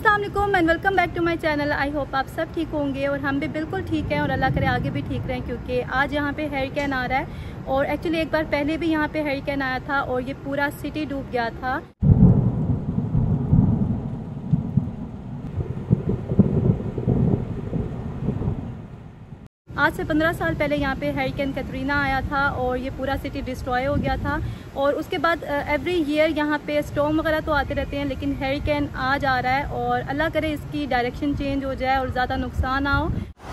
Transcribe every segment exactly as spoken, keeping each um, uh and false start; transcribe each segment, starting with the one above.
अस्सलाम वालेकुम and welcome back to my channel. I hope आप सब ठीक होंगे और हम भी बिल्कुल ठीक हैं और अल्लाह करे आगे भी ठीक रहें, क्योंकि आज यहाँ पे हरिकेन आ रहा है और एक्चुअली एक बार पहले भी यहाँ पे हरिकेन आया था और ये पूरा सिटी डूब गया था। आज से पंद्रह साल पहले यहाँ पे हरिकेन कैटरीना आया था और ये पूरा सिटी डिस्ट्रॉय हो गया था। और उसके बाद एवरी ईयर यहाँ पे स्टॉर्म वगैरह तो आते रहते हैं, लेकिन हरिकेन आज आ रहा है और अल्लाह करे इसकी डायरेक्शन चेंज हो जाए और ज़्यादा नुकसान ना हो।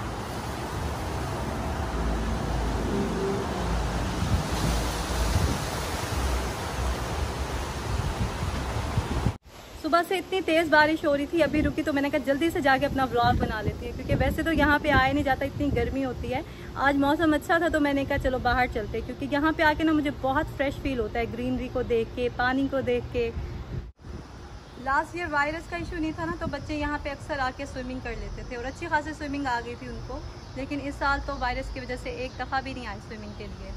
सुबह से इतनी तेज़ बारिश हो रही थी, अभी रुकी तो मैंने कहा जल्दी से जाके अपना व्लॉग बना लेती है, क्योंकि वैसे तो यहाँ पे आया नहीं जाता, इतनी गर्मी होती है। आज मौसम अच्छा था तो मैंने कहा चलो बाहर चलते, क्योंकि यहाँ पे आके ना मुझे बहुत फ्रेश फील होता है ग्रीनरी को देख के, पानी को देख के। लास्ट ईयर वायरस का इशू नहीं था ना, तो बच्चे यहाँ पे अक्सर आके स्विमिंग कर लेते थे और अच्छी खासी स्विमिंग आ गई थी उनको, लेकिन इस साल तो वायरस की वजह से एक दफ़ा भी नहीं आए स्विमिंग के लिए।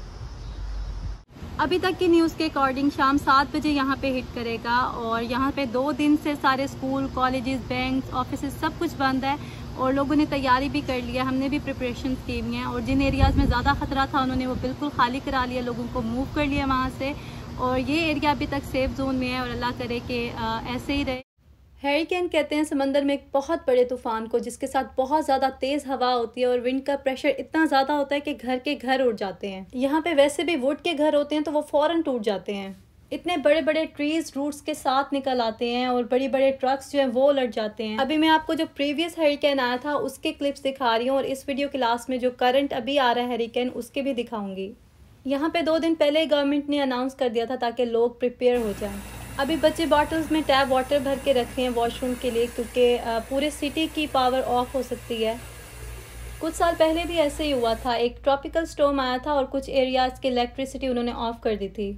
अभी तक की न्यूज़ के अकॉर्डिंग शाम सात बजे यहाँ पे हिट करेगा और यहाँ पे दो दिन से सारे स्कूल, कॉलेजेस, बैंक, ऑफिस सब कुछ बंद है और लोगों ने तैयारी भी कर लिया। हमने भी प्रिपरेशन की हुई हैं और जिन एरियाज़ में ज़्यादा ख़तरा था उन्होंने वो बिल्कुल खाली करा लिया, लोगों को मूव कर लिया वहाँ से, और ये एरिया अभी तक सेफ जोन में है और अल्लाह करे कि ऐसे ही रहे। हरिकेन कहते हैं समंदर में एक बहुत बड़े तूफ़ान को, जिसके साथ बहुत ज़्यादा तेज़ हवा होती है और विंड का प्रेशर इतना ज़्यादा होता है कि घर के घर उड़ जाते हैं। यहाँ पे वैसे भी वुड के घर होते हैं तो वो फ़ौरन टूट जाते हैं। इतने बड़े बड़े ट्रीज रूट्स के साथ निकल आते हैं और बड़े बड़े ट्रक्स जो हैं वो उलट जाते हैं। अभी मैं आपको जो प्रीवियस हरिकेन आया था उसके क्लिप्स दिखा रही हूँ और इस वीडियो के लास्ट में जो करंट अभी आ रहा है हरिकेन उसके भी दिखाऊंगी। यहाँ पे दो दिन पहले गवर्नमेंट ने अनाउंस कर दिया था ताकि लोग प्रिपेयर हो जाएं। अभी बच्चे बॉटल्स में टैप वाटर भर के रखे हैं वॉशरूम के लिए, क्योंकि पूरे सिटी की पावर ऑफ हो सकती है। कुछ साल पहले भी ऐसे ही हुआ था, एक ट्रॉपिकल स्टॉर्म आया था और कुछ एरियाज़ की इलेक्ट्रिसिटी उन्होंने ऑफ कर दी थी।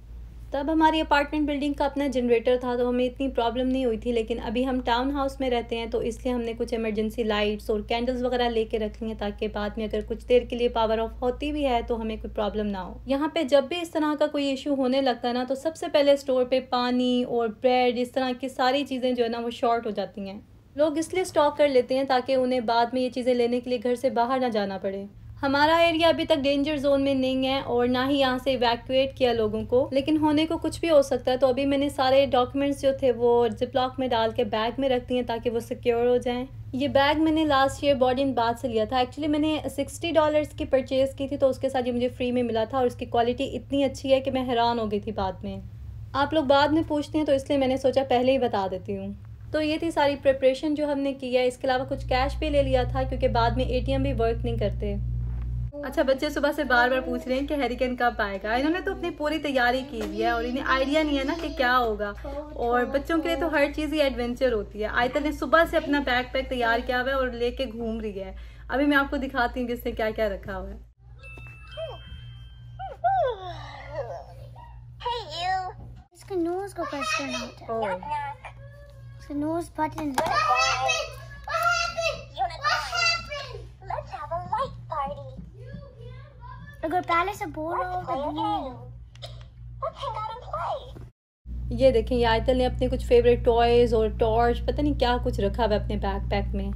तब हमारी अपार्टमेंट बिल्डिंग का अपना जनरेटर था तो हमें इतनी प्रॉब्लम नहीं हुई थी, लेकिन अभी हम टाउन हाउस में रहते हैं तो इसलिए हमने कुछ इमरजेंसी लाइट्स और कैंडल्स वगैरह लेके रख ली हैं, ताकि बाद में अगर कुछ देर के लिए पावर ऑफ होती भी है तो हमें कोई प्रॉब्लम ना हो। यहाँ पे जब भी इस तरह का कोई इशू होने लगता है ना, तो सबसे पहले स्टोर पे पानी और ब्रेड, इस तरह की सारी चीज़ें जो है ना वो शॉर्ट हो जाती हैं। लोग इसलिए स्टॉक कर लेते हैं ताकि उन्हें बाद में ये चीज़ें लेने के लिए घर से बाहर ना जाना पड़े। हमारा एरिया अभी तक डेंजर जोन में नहीं है और ना ही यहाँ से इवैक्यूएट किया लोगों को, लेकिन होने को कुछ भी हो सकता है। तो अभी मैंने सारे डॉक्यूमेंट्स जो थे वो जिपलॉक में डाल के बैग में रख दिए ताकि वो सिक्योर हो जाएं। ये बैग मैंने लास्ट ईयर बॉडी इन बात से लिया था। एक्चुअली मैंने सिक्सटी डॉलर्स की परचेज़ की थी तो उसके साथ ये मुझे फ्री में मिला था और उसकी क्वालिटी इतनी अच्छी है कि मैं हैरान हो गई थी। बाद में आप लोग बाद में पूछते हैं तो इसलिए मैंने सोचा पहले ही बता देती हूँ। तो ये थी सारी प्रिपरेशन जो हमने की है। इसके अलावा कुछ कैश भी ले लिया था क्योंकि बाद में ए टी एम भी वर्क नहीं करते। अच्छा, बच्चे सुबह से बार बार पूछ रहे हैं कि हरिकेन कब आएगा। इन्होंने तो अपनी पूरी तैयारी की हुई है और इन्हें आइडिया नहीं है ना कि क्या होगा, और बच्चों के लिए तो हर चीज़ ही एडवेंचर होती है। आयतल ने सुबह से अपना बैग पैक तैयार किया हुआ है और लेके घूम रही है। अभी मैं आपको दिखाती हूँ कि इसने क्या क्या रखा हुआ है। इसका नोज को प्रेस करना होता है। इसका नोज बटन। अगर पहले से बोल रहा हो तो ये देखें, ये आयतल ने अपने कुछ फेवरेट टॉयज और टॉर्च पता नहीं क्या कुछ रखा हुआ है अपने बैग पैक में।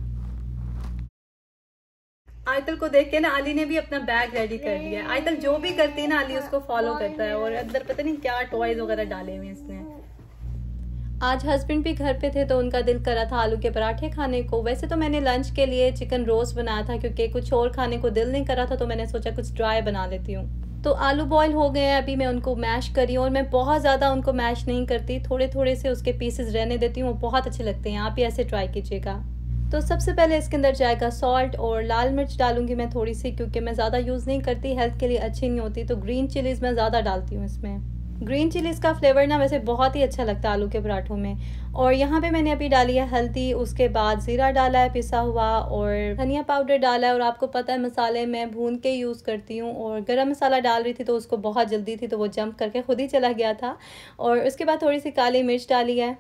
आयतल को देख के ना अली ने भी अपना बैग रेडी कर लिया है। आयतल जो भी करती है ना अली उसको फॉलो करता है और अंदर पता नहीं क्या टॉयज वगैरह डाले हुए इसने। आज हस्बैंड भी घर पे थे तो उनका दिल करा था आलू के पराठे खाने को। वैसे तो मैंने लंच के लिए चिकन रोस्ट बनाया था क्योंकि कुछ और खाने को दिल नहीं करा था, तो मैंने सोचा कुछ ड्राई बना लेती हूँ। तो आलू बॉईल हो गए हैं, अभी मैं उनको मैश करी हूँ और मैं बहुत ज़्यादा उनको मैश नहीं करती, थोड़े थोड़े से उसके पीसेस रहने देती हूँ, वो बहुत अच्छे लगते हैं। आप भी ऐसे ट्राई कीजिएगा। तो सबसे पहले इसके अंदर जाएगा सॉल्ट और लाल मिर्च डालूंगी मैं थोड़ी सी, क्योंकि मैं ज़्यादा यूज़ नहीं करती, हेल्थ के लिए अच्छी नहीं होती। तो ग्रीन चिलीज़ मैं ज़्यादा डालती हूँ इसमें। ग्रीन चिलीज़ का फ्लेवर ना वैसे बहुत ही अच्छा लगता है आलू के पराठों में। और यहाँ पे मैंने अभी डाली है हल्दी, उसके बाद ज़ीरा डाला है पिसा हुआ और धनिया पाउडर डाला है। और आपको पता है मसाले मैं भून के यूज़ करती हूँ, और गरम मसाला डाल रही थी तो उसको बहुत जल्दी थी तो वो जंप करके खुद ही चला गया था। और उसके बाद थोड़ी सी काली मिर्च डाली है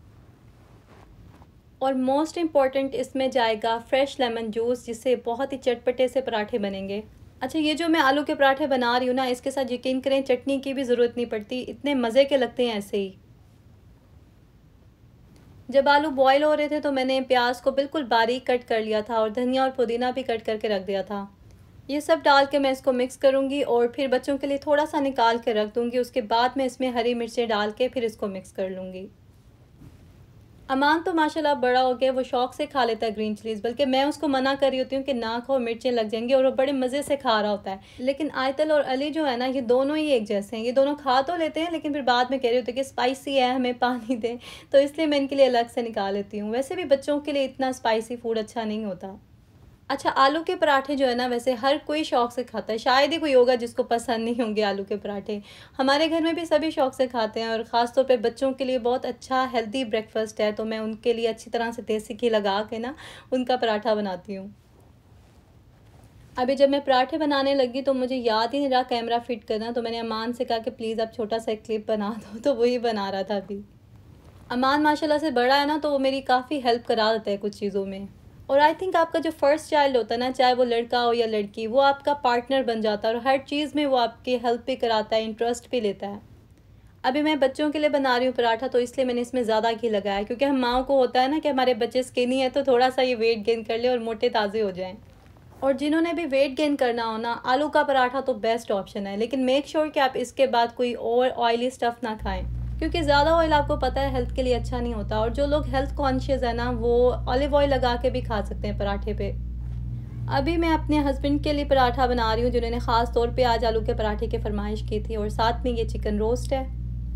और मोस्ट इम्पॉर्टेंट इसमें जाएगा फ्रेश लेमन जूस, जिससे बहुत ही चटपटे से पराठे बनेंगे। अच्छा, ये जो मैं आलू के पराठे बना रही हूँ ना, इसके साथ यकीन करें चटनी की भी ज़रूरत नहीं पड़ती, इतने मज़े के लगते हैं ऐसे ही। जब आलू बॉईल हो रहे थे तो मैंने प्याज को बिल्कुल बारीक कट कर लिया था और धनिया और पुदीना भी कट करके रख दिया था। ये सब डाल के मैं इसको मिक्स करूँगी और फिर बच्चों के लिए थोड़ा सा निकाल के रख दूँगी। उसके बाद मैं इसमें हरी मिर्चें डाल के फिर इसको मिक्स कर लूँगी। अमान तो माशाल्लाह बड़ा हो गया, वो शौक से खा लेता है ग्रीन चिलीज़, बल्कि मैं उसको मना कर रही होती हूँ कि ना खाओ, मिर्चें लग जाएंगी, और वो बड़े मज़े से खा रहा होता है। लेकिन आयतल और अली जो है ना, ये दोनों ही एक जैसे हैं। ये दोनों खा तो लेते हैं लेकिन फिर बाद में कह रहे होते हैं कि स्पाइसी है, हमें पानी दें, तो इसलिए मैं इनके लिए अलग से निकाल लेती हूँ। वैसे भी बच्चों के लिए इतना स्पाइसी फूड अच्छा नहीं होता। अच्छा, आलू के पराठे जो है ना, वैसे हर कोई शौक़ से खाता है। शायद ही कोई होगा जिसको पसंद नहीं होंगे आलू के पराठे। हमारे घर में भी सभी शौक़ से खाते हैं और ख़ास तौर पे बच्चों के लिए बहुत अच्छा हेल्दी ब्रेकफास्ट है, तो मैं उनके लिए अच्छी तरह से देसी घी लगा के ना उनका पराठा बनाती हूँ। अभी जब मैं पराठे बनाने लगी तो मुझे याद ही नहीं रहा कैमरा फिट करना, तो मैंने अमान से कहा कि प्लीज़ आप छोटा सा एक क्लिप बना दो, तो वही बना रहा था अभी। अमान माशाल्लाह से बड़ा है ना, तो वो मेरी काफ़ी हेल्प करा देता है कुछ चीज़ों में। और आई थिंक आपका जो फर्स्ट चाइल्ड होता है ना, चाहे वो लड़का हो या लड़की, वो आपका पार्टनर बन जाता है और हर चीज़ में वो आपकी हेल्प भी कराता है, इंटरेस्ट भी लेता है। अभी मैं बच्चों के लिए बना रही हूँ पराठा, तो इसलिए मैंने इसमें ज़्यादा घी लगाया है, क्योंकि हम माओं को होता है ना कि हमारे बच्चे स्किनी है तो थोड़ा सा ये वेट गेन कर ले और मोटे ताज़े हो जाएँ। और जिन्होंने भी वेट गेन करना हो ना, आलू का पराठा तो बेस्ट ऑप्शन है, लेकिन मेक श्योर कि आप इसके बाद कोई और ऑयली स्टफ़ ना खाएँ, क्योंकि ज़्यादा ऑयल आपको पता है हेल्थ के लिए अच्छा नहीं होता। और जो लोग हेल्थ कॉन्शियस है ना, वो ऑलिव ऑयल लगा के भी खा सकते हैं पराठे पे। अभी मैं अपने हस्बैंड के लिए पराठा बना रही हूँ, जिन्होंने ख़ास तौर पे आज आलू के पराठे की फरमाइश की थी, और साथ में ये चिकन रोस्ट है।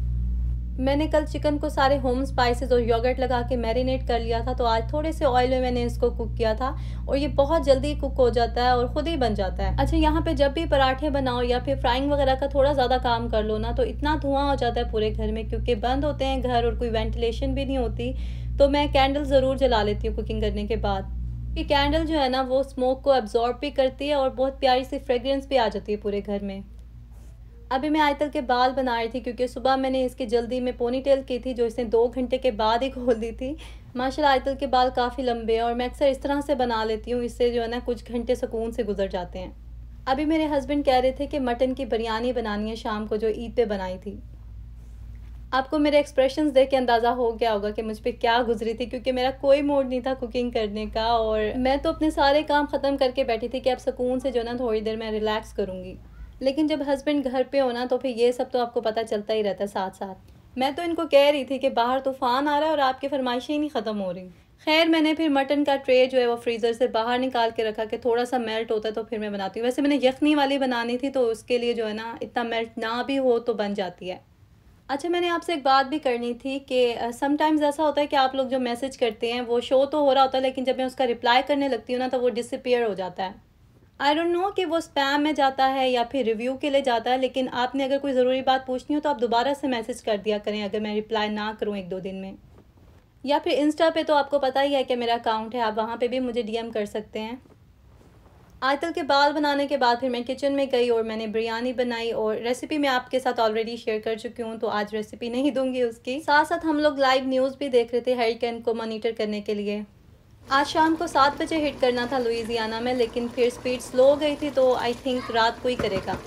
मैंने कल चिकन को सारे होम स्पाइसेस और योगर्ट लगा के मैरिनेट कर लिया था, तो आज थोड़े से ऑयल में मैंने इसको कुक किया था, और ये बहुत जल्दी कुक हो जाता है और ख़ुद ही बन जाता है। अच्छा, यहाँ पे जब भी पराठे बनाओ या फिर फ्राइंग वगैरह का थोड़ा ज़्यादा काम कर लो ना, तो इतना धुआं हो जाता है पूरे घर में, क्योंकि बंद होते हैं घर और कोई वेंटिलेशन भी नहीं होती। तो मैं कैंडल ज़रूर जला लेती हूँ कुकिंग करने के बाद। ये कैंडल जो है ना, वो स्मोक को एब्जॉर्ब भी करती है और बहुत प्यारी सी फ्रेगरेंस भी आ जाती है पूरे घर में। अभी मैं आयतल के बाल बना रही थी, क्योंकि सुबह मैंने इसकी जल्दी में पोनी टेल की थी, जो इसने दो घंटे के बाद ही खोल दी थी। माशाल्लाह आयतल के बाल काफ़ी लंबे हैं और मैं अक्सर इस तरह से बना लेती हूँ, इससे जो है ना कुछ घंटे सुकून से गुजर जाते हैं। अभी मेरे हस्बैंड कह रहे थे कि मटन की बिरयानी बनानी है शाम को, जो ईद पे बनाई थी। आपको मेरे एक्सप्रेशंस देख के अंदाज़ा हो गया होगा कि मुझ पे क्या गुजरी थी, क्योंकि मेरा कोई मूड नहीं था कुकिंग करने का, और मैं तो अपने सारे काम ख़त्म करके बैठी थी कि अब सुकून से जो ना थोड़ी देर मैं रिलैक्स करूँगी। लेकिन जब हस्बैंड घर पे हो ना, तो फिर ये सब तो आपको पता चलता ही रहता है साथ साथ। मैं तो इनको कह रही थी कि बाहर तूफ़ान आ रहा है और आपकी फरमाइशें ही नहीं ख़त्म हो रही। खैर, मैंने फिर मटन का ट्रे जो है वो फ्रीज़र से बाहर निकाल के रखा कि थोड़ा सा मेल्ट होता है तो फिर मैं बनाती हूँ। वैसे मैंने यखनी वाली बनानी थी, तो उसके लिए जो है ना इतना मेल्ट ना भी हो तो बन जाती है। अच्छा, मैंने आपसे एक बात भी करनी थी कि समटाइम्स ऐसा होता है कि आप लोग जो मैसेज करते हैं वो शो तो हो रहा होता है, लेकिन जब मैं उसका रिप्लाई करने लगती हूँ ना, तो वो डिसअपीयर हो जाता है। आई डोंट नो कि वो स्पैम में जाता है या फिर रिव्यू के लिए जाता है, लेकिन आपने अगर कोई ज़रूरी बात पूछनी हो तो आप दोबारा से मैसेज कर दिया करें अगर मैं रिप्लाई ना करूँ एक दो दिन में। या फिर इंस्टा पे तो आपको पता ही है कि मेरा अकाउंट है, आप वहाँ पे भी मुझे डीएम कर सकते हैं। आयतल के बाल बनाने के बाद फिर मैं किचन में गई और मैंने बिरयानी बनाई, और रेसिपी मैं आपके साथ ऑलरेडी शेयर कर चुकी हूँ, तो आज रेसिपी नहीं दूंगी उसकी। साथ साथ हम लोग लाइव न्यूज़ भी देख रहे थे हरिकेन को मॉनिटर करने के लिए। आज शाम को सात बजे हिट करना था लुइजियाना में, लेकिन फिर स्पीड स्लो हो गई थी, तो आई थिंक रात को ही करेगा।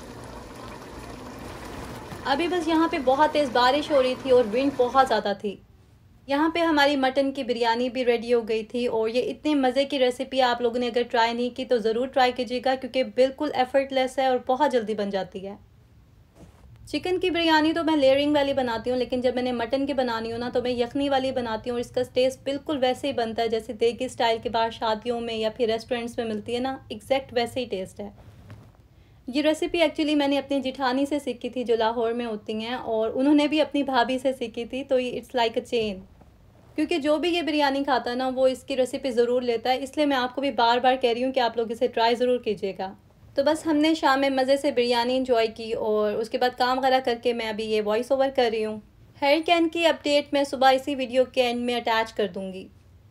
अभी बस यहाँ पे बहुत तेज़ बारिश हो रही थी और विंड बहुत ज़्यादा थी। यहाँ पे हमारी मटन की बिरयानी भी रेडी हो गई थी, और ये इतनी मज़े की रेसिपी आप लोगों ने अगर ट्राई नहीं की तो ज़रूर ट्राई कीजिएगा, क्योंकि बिल्कुल एफर्टलेस है और बहुत जल्दी बन जाती है। चिकन की बिरयानी तो मैं लेयरिंग वाली बनाती हूँ, लेकिन जब मैंने मटन की बनानी हो ना, तो मैं यखनी वाली बनाती हूँ, और इसका टेस्ट बिल्कुल वैसे ही बनता है जैसे देगी स्टाइल के बाहर शादियों में या फिर रेस्टोरेंट्स में मिलती है ना, एग्जैक्ट वैसे ही टेस्ट है। ये रेसिपी एक्चुअली मैंने अपनी जिठानी से सीखी थी जो लाहौर में होती हैं, और उन्होंने भी अपनी भाभी से सीखी थी, तो ये इट्स लाइक अ चेन। क्योंकि जो भी ये बिरयानी खाता है ना, वो इसकी रेसिपी ज़रूर लेता है, इसलिए मैं आपको भी बार बार कह रही हूँ कि आप लोग इसे ट्राई ज़रूर कीजिएगा। तो बस हमने शाम में मज़े से बिरयानी इंजॉय की, और उसके बाद काम वगैरह करके मैं अभी ये वॉइस ओवर कर रही हूँ। हरिकेन की अपडेट मैं सुबह इसी वीडियो के एंड में अटैच कर दूँगी।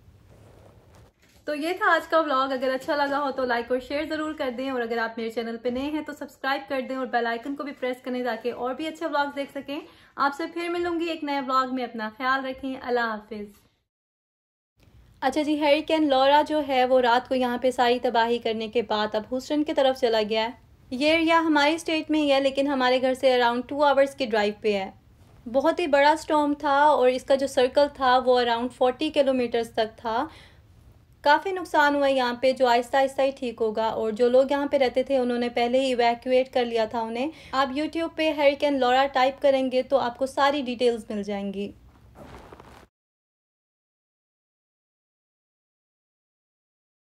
तो ये था आज का व्लॉग। अगर अच्छा लगा हो तो लाइक और शेयर ज़रूर कर दें, और अगर आप मेरे चैनल पे नए हैं तो सब्सक्राइब कर दें और बेल आइकन को भी प्रेस करें ताकि और भी अच्छे व्लॉग्स देख सकें। आपसे फिर मिलूंगी एक नए व्लॉग में। अपना ख्याल रखें। अल्लाह हाफिज़। अच्छा जी, हरिकेन लॉरा जो है वो रात को यहाँ पे सारी तबाही करने के बाद अब ह्यूस्टन की तरफ चला गया है। ये एरिया हमारी स्टेट में ही है, लेकिन हमारे घर से अराउंड टू आवर्स की ड्राइव पे है। बहुत ही बड़ा स्टॉर्म था और इसका जो सर्कल था वो अराउंड फोर्टी किलोमीटर्स तक था। काफ़ी नुकसान हुआ यहाँ पे, जो आहिस्ता आहिस्ता ही ठीक होगा। और जो लोग यहाँ पे रहते थे उन्होंने पहले ही इवैक्यूएट कर लिया था उन्हें। आप यूट्यूब पे हरिकेन लॉरा टाइप करेंगे तो आपको सारी डिटेल्स मिल जाएंगी।